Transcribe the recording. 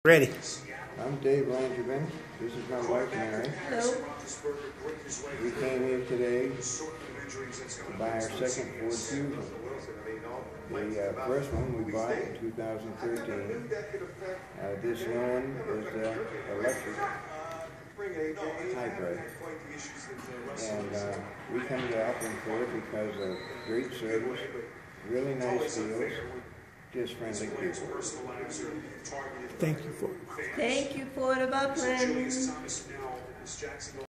Ready. I'm Dave Langevin. This is my wife, Mary. Hello. We came here today to buy our second Ford Fusion. The first one we bought in 2013. This new one is electric hybrid. And we come to Upland for it because of great service, really nice deals, just friendly people. Thank you for it. Thank you, Ford of Upland.